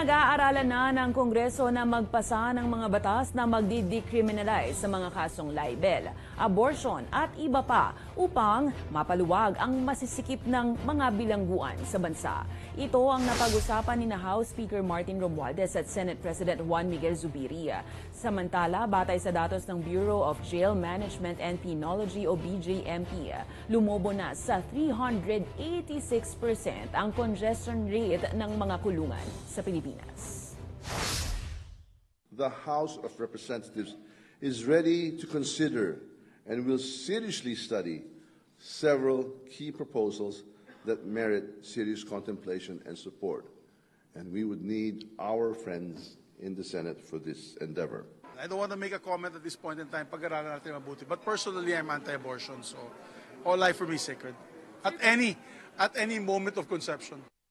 Pinag-aaralan na ng Kongreso na magpasa ng mga batas na magdi-decriminalize sa mga kasong libel, abortion at iba pa upang mapaluwag ang masisikip ng mga bilangguan sa bansa. Ito ang napag-usapan ni House Speaker Martin Romualdez at Senate President Juan Miguel Zubiri. Samantala, batay sa datos ng Bureau of Jail Management and Penology o BJMP, lumobo na sa 386% ang congestion rate ng mga kulungan sa Pilipinas. The House of Representatives is ready to consider and will seriously study several key proposals that merit serious contemplation and support. And we would need our friends in the Senate for this endeavor. I don't want to make a comment at this point in time, pag-aralan natin mabuti. But personally, I'm anti-abortion, so all life for me is sacred. At any moment of conception.